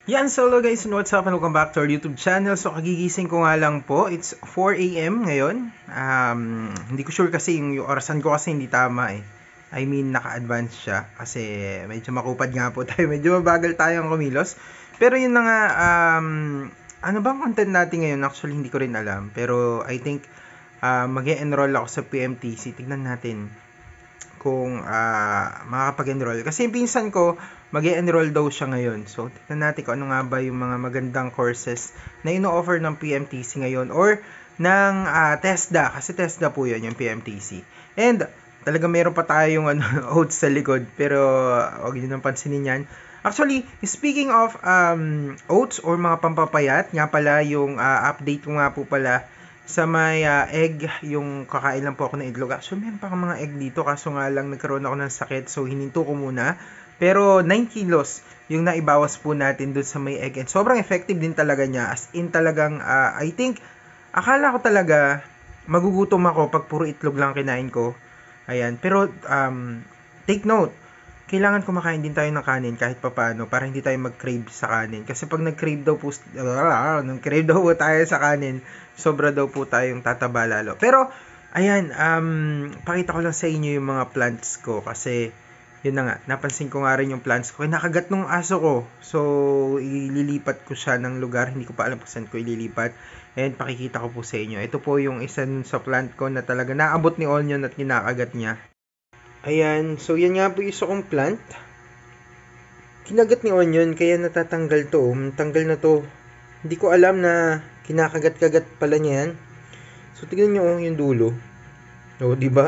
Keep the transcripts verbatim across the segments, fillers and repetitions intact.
Yan, solo guys, and what's up and welcome back to our YouTube channel. So, kagigising ko nga lang po. It's four A M ngayon. Um, hindi ko sure kasi yung, yung orasan ko kasi hindi tama eh. I mean, naka-advance siya. Kasi medyo makupad nga po tayo. Medyo mabagal tayong kumilos. Pero yun na nga, um, ano bang content natin ngayon? Actually, hindi ko rin alam. Pero I think, uh, mag-e-enroll ako sa P M T C. Tignan natin kung uh, makakapag-enroll. Kasi yung pinsan ko, mag-e-enroll daw siya ngayon. So, tignan natin kung ano nga ba yung mga magandang courses na ino-offer ng P M T C ngayon or ng uh, TESDA. Kasi TESDA po yun, yung P M T C. And, talaga meron pa tayong ano, oats sa likod. Pero, huwag nyo nang pansinin yan. Actually, speaking of um, oats or mga pampapayat, nga pala yung uh, update ko nga po pala sa may uh, egg, yung kakain lang po ako ng itlog. Actually, meron pa akong mga egg dito, kaso nga lang nagkaroon ako ng sakit, so hininto ko muna. Pero nine kilos yung naibawas po natin dun sa may egg. And sobrang effective din talaga niya. As in talagang, uh, I think, akala ko talaga, magugutom ako pag puro itlog lang kinain ko. Ayan. Pero, um, take note, kailangan kumakain din tayo ng kanin kahit papaano para hindi tayo mag-crave sa kanin. Kasi pag nag-crave daw po, uh, nag-crave daw po tayo sa kanin, sobra daw po tayong tataba lalo. Pero, ayan, um, pakita ko lang sa inyo yung mga plants ko kasi, yun na nga, napansin ko nga rin yung plants ko. Nakagat nung aso ko. So, ililipat ko siya ng lugar. Hindi ko pa alam kung saan ko ililipat. And pakikita ko po sa inyo. Ito po yung isa sa plant ko na talaga naabot ni Onion at kinakagat niya. Ayan, so yan nga po yung isa kong plant. Kinagat ni Onion, kaya natatanggal to. Tanggal na to. Hindi ko alam na kinakagat-kagat pala niya yan. So, tignan nyo yung dulo. O, oh, diba?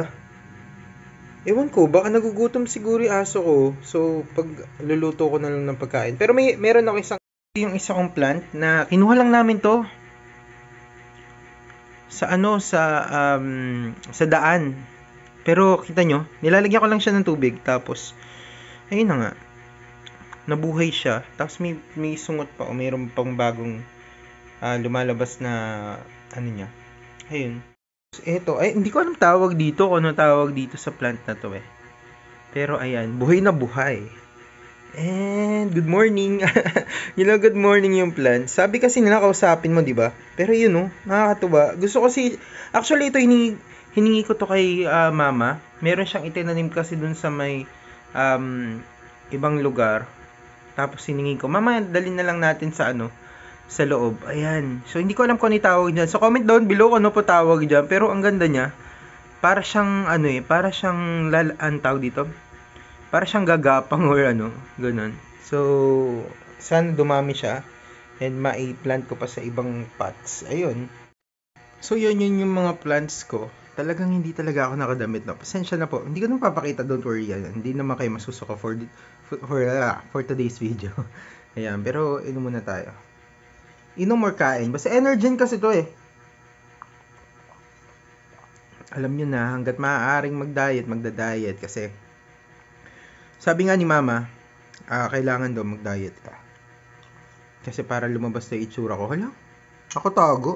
Ewan ko, baka nagugutom siguro yung aso ko. So, pag luluto ko na lang ng pagkain. Pero may meron ako isang, yung isa kong plant na kinuha lang namin to. Sa ano, sa, um, sa daan. Pero kita nyo, nilalagyan ko lang siya ng tubig. Tapos, ayun na nga. Nabuhay siya. Tapos may, may sungot pa o mayroon pang bagong uh, lumalabas na ano niya. Ayun. So, eto, ay, hindi ko alam tawag dito kung ano tawag dito sa plant na to eh. Pero ayan, buhay na buhay. And good morning. You know, good morning yung plant. Sabi kasi nila kausapin mo, di ba? Pero yun oh, nakakatuwa. Gusto ko si, actually ito hiningi, hiningi ko to kay uh, mama. Meron siyang itinanim kasi dun sa may um, ibang lugar. Tapos hiningi ko, mama, dalhin na lang natin sa ano, sa loob. Ayan. So, hindi ko alam kung ano tawag dyan. So, comment down below kung ano po tawag dyan. Pero ang ganda niya, para siyang, ano eh, para siyang, lal, ang tawag dito? Para siyang gagapang or ano, ganun. So, sana dumami siya. And ma-plant ko pa sa ibang pots. Ayun. So, yun yun yung mga plants ko. Talagang hindi talaga ako nakadamit na. Pasensya na po. Hindi ko nang papakita, don't worry yan. Hindi naman kayo masusuka for, for, for, uh, for today's video. Ayan, pero inom muna tayo. Inom or kain. Basta Energen kasi to eh. Alam nyo na, hanggat maaaring mag-diet, magda-diet. Kasi, sabi nga ni mama, uh, kailangan daw mag-diet ka. Kasi para lumabas na itsura ko. Hala, ako tago.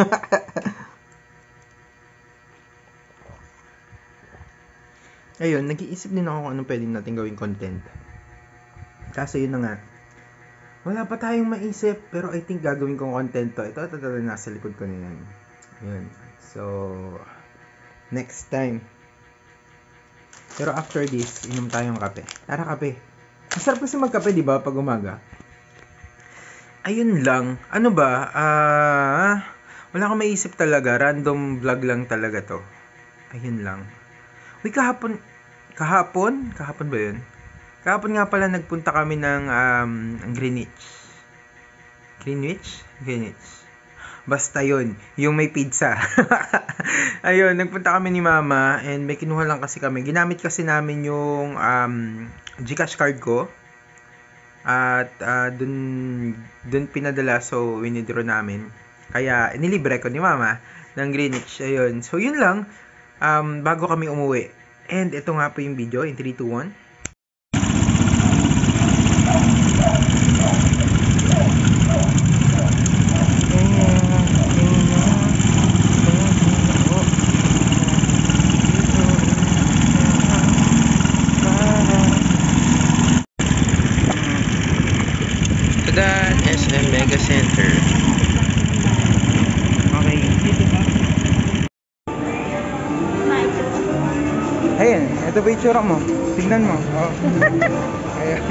Ayun, nag-iisip din ako kung anong pwede natin gawing content. Kaso yun na nga. Wala pa tayong maisip, pero I think gagawin kong content to. Ito, ito, ito, ito nasa likod ko na yan. Yun. So, next time. Pero after this, inom tayong kape. Tara, kape. Masarap kasi magkape, di ba, pag umaga? Ayun lang. Ano ba? Ah, uh, wala akong maisip talaga. Random vlog lang talaga to. Ayun lang. Uy, kahapon, kahapon? Kahapon ba yun? Kahapon nga pala nagpunta kami ng um, Greenwich. Greenwich? Greenwich. Basta yun, yung may pizza. Ayun, nagpunta kami ni mama and may kinuha lang kasi kami. Ginamit kasi namin yung um, GCash card ko. At uh, dun, dun pinadala, so winidro namin. Kaya nilibre ko ni mama ng Greenwich. Ayun, so yun lang. Um, bago kami umuwi. And ito nga po yung video in three, two, one. Sagad S M Mega Center. Okay. Ayan, ito ba yung tsura mo? Tignan mo. Oh. Ayan.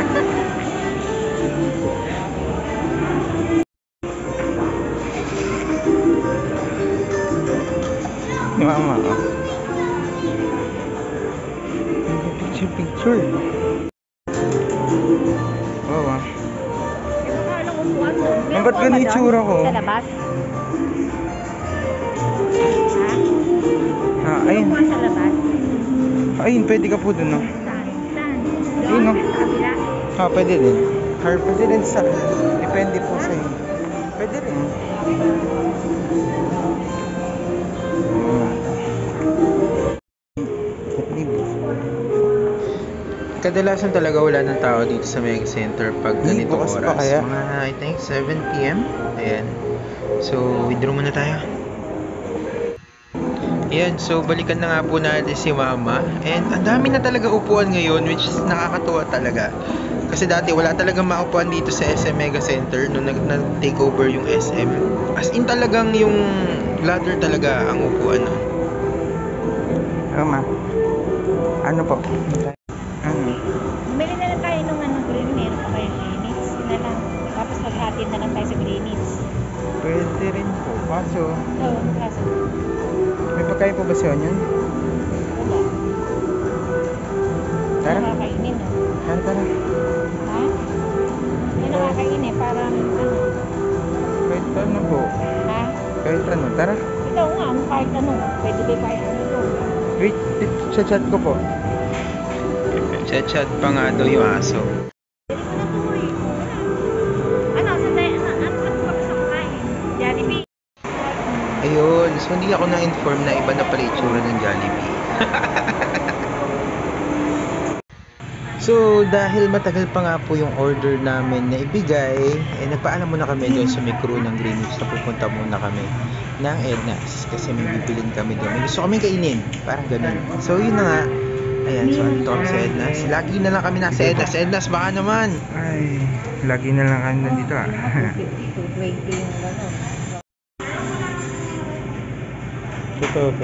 Mama, oh. Picture, picture. Oo, ah. Ang ba't ganun itsura ko? Sa labas? Ha? Ah, ayun. Upuan sa labas? Ayun, pwede ka po dun, no? Saan? Saan? Ayun, no? Doon? Sa kabila? Ah, pwede din. Or pwede din sa... Depende po sa inyo. Pwede rin. Kadalasan talaga wala ng tao dito sa Mega Center pag Hindi, ganito bukas oras. pa kaya? Mga I think seven p m Ayan. So, withdraw muna tayo. Ayan, so balikan na nga po natin si Mama. And ang dami na talaga upuan ngayon, which is nakakatuwa talaga. Kasi dati wala talagang maupuan dito sa S M Mega Center nung nag-take over yung S M. As in talagang yung ladder talaga ang upuan. No? Mama, ano po? Ano? Bumili na lang tayo nung ano, green. Meron pa kayo Greenwich. Yun na lang. Tapos maghatid na lang tayo sa Greenwich. Pwede rin po. Kaso, Oo, ano kaso? may pagkain po ba siya yun? Wala. Tara. Nakakainin, no? Tara, tara. Ha? Yan nakakainin. Parang ano. Kahit ano po. Ha? Kahit ano. Tara. Ito nga, kahit ano. Pwede ba kahit ano to? Wait, chat-chat ko po. Chat-chat pa nga daw yung aso. Pwede ko na tuloy. Ano? Sandali. Ano? Ano? Ano pa gusto kumain? Jollibee. Ayun, so hindi ako na-inform na iba na pala itsura ng Jollibee. So, dahil matagal pa nga po yung order namin na ibigay, eh nagpaalam muna kami doon sa may crew ng Greenwich na pupunta muna kami ng Edna's kasi may bibilin kami doon. May gusto kami kainin, parang ganun. So, yun na nga. Ayan, so andito kami sa Edna's. Lagi na lang kami nasa Edna's. Edna's, baka naman. Ay, lagi na lang kami nandito ah. two twenty yung ano. Totoo po.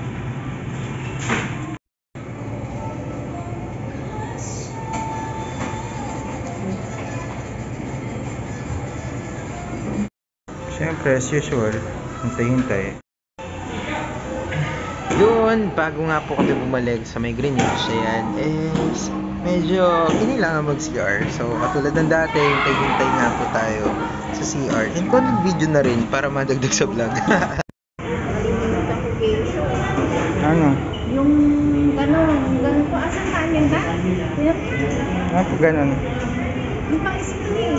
Siyempre, as usual, hintay-hintay. Yun, bago nga po kami bumalik sa may Greenwich, ayan, is medyo kailangan mag-C R. So, katulad ng dati, hintay-hintay nga po tayo sa C R. And content video na rin para madagdag sa vlog. Ano? Yung gano'n, gano'n po. Asan saan yun ba? Yung, Ano po ganun? yung pang-spray.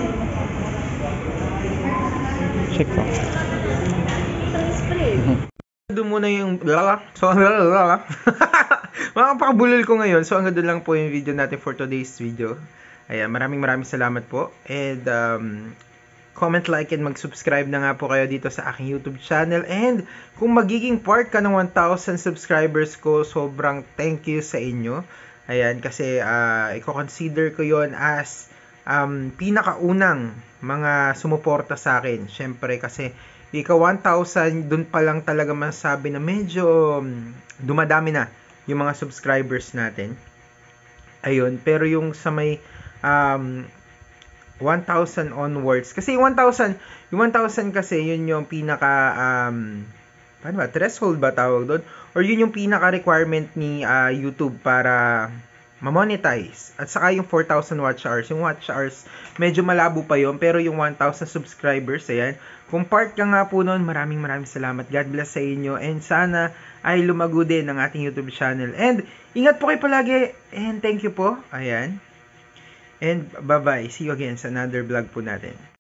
Check ko. Pang-spray. Doon muna yung lala. So, lala. Makapakabulol ko ngayon. So, hanggang doon lang po yung video natin for today's video. Ayan, maraming maraming salamat po. And, um, comment, like, and mag-subscribe na nga po kayo dito sa aking YouTube channel. And, kung magiging part ka ng one thousand subscribers ko, sobrang thank you sa inyo. Ayan, kasi uh, i-consider ko yon as um, pinakaunang mga sumuporta sa akin. Siyempre, kasi ika one thousand, dun pa lang talaga masasabi na medyo um, dumadami na yung mga subscribers natin. Ayun, pero yung sa may um, one thousand onwards, kasi yung one thousand, yung one thousand kasi yun yung pinaka um, paano ba, threshold ba tawag doon? Or yun yung pinaka requirement ni uh, YouTube para ma-monetize. At saka yung four thousand watch hours. Yung watch hours, medyo malabo pa yun. Pero yung one thousand subscribers, ayan. Kung part ka nga po nun, maraming maraming salamat. God bless sa inyo. And sana ay lumago din ang ating YouTube channel. And ingat po kayo palagi. And thank you po. Ayan. And bye-bye. See you again sa another vlog po natin.